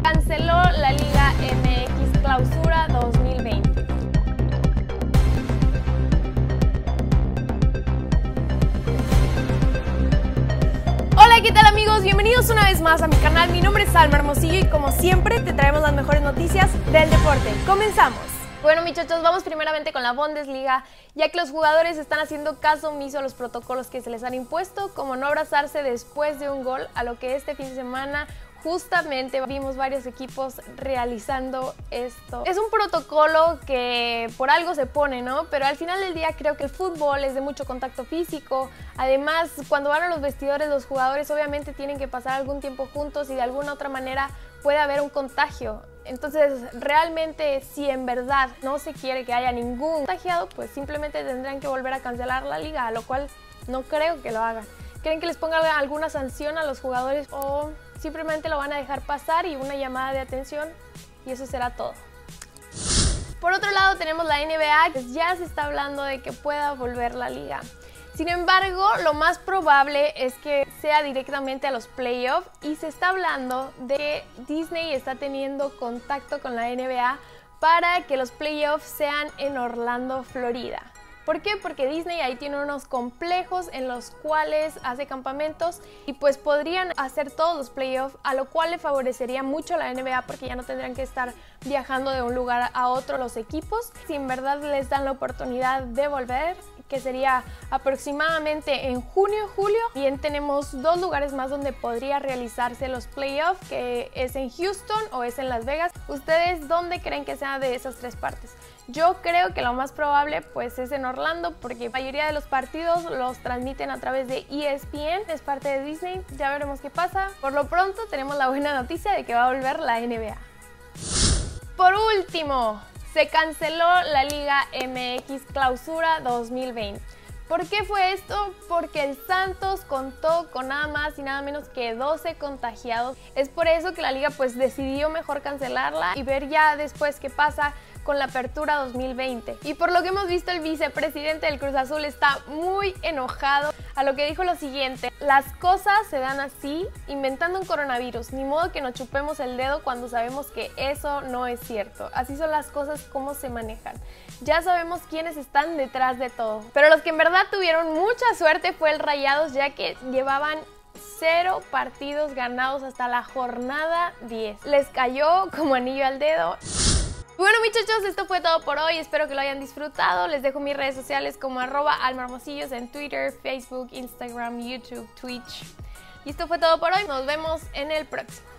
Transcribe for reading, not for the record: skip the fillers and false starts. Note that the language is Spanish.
canceló la Liga MX Clausura 2020. Hola, ¿qué tal amigos? Bienvenidos una vez más a mi canal. Mi nombre es Alma Hermosillo y como siempre te traemos las mejores noticias del deporte. ¡Comenzamos! Bueno, muchachos, vamos primeramente con la Bundesliga, ya que los jugadores están haciendo caso omiso a los protocolos que se les han impuesto, como no abrazarse después de un gol, a lo que este fin de semana justamente vimos varios equipos realizando esto. Es un protocolo que por algo se pone, ¿no? Pero al final del día creo que el fútbol es de mucho contacto físico. Además, cuando van a los vestidores, los jugadores obviamente tienen que pasar algún tiempo juntos y de alguna otra manera puede haber un contagio. Entonces, realmente, si en verdad no se quiere que haya ningún contagiado, pues simplemente tendrán que volver a cancelar la liga, a lo cual no creo que lo hagan. ¿Creen que les pongan alguna sanción a los jugadores o simplemente lo van a dejar pasar y una llamada de atención y eso será todo? Por otro lado tenemos la NBA, que ya se está hablando de que pueda volver la liga. Sin embargo, lo más probable es que sea directamente a los playoffs y se está hablando de que Disney está teniendo contacto con la NBA para que los playoffs sean en Orlando, Florida. ¿Por qué? Porque Disney ahí tiene unos complejos en los cuales hace campamentos y pues podrían hacer todos los playoffs, a lo cual le favorecería mucho a la NBA porque ya no tendrían que estar viajando de un lugar a otro los equipos. Si en verdad les dan la oportunidad de volver, que sería aproximadamente en junio, julio. Bien, tenemos dos lugares más donde podría realizarse los playoffs, que es en Houston o es en Las Vegas. ¿Ustedes dónde creen que sea de esas tres partes? Yo creo que lo más probable pues es en Orlando, porque la mayoría de los partidos los transmiten a través de ESPN, es parte de Disney. Ya veremos qué pasa. Por lo pronto tenemos la buena noticia de que va a volver la NBA. Por último, se canceló la Liga MX Clausura 2020. ¿Por qué fue esto? Porque el Santos contó con nada más y nada menos que 12 contagiados. Es por eso que la liga pues decidió mejor cancelarla y ver ya después qué pasa con la apertura 2020. Y por lo que hemos visto, el vicepresidente del Cruz Azul está muy enojado, a lo que dijo lo siguiente: las cosas se dan así, inventando un coronavirus, ni modo que nos chupemos el dedo cuando sabemos que eso no es cierto. Así son las cosas como se manejan. Ya sabemos quiénes están detrás de todo. Pero los que en verdad tuvieron mucha suerte fue el Rayados, ya que llevaban 0 partidos ganados hasta la jornada 10. Les cayó como anillo al dedo. Bueno, muchachos, esto fue todo por hoy, espero que lo hayan disfrutado. Les dejo mis redes sociales como @almahermosillos en Twitter, Facebook, Instagram, YouTube, Twitch. Y esto fue todo por hoy, nos vemos en el próximo.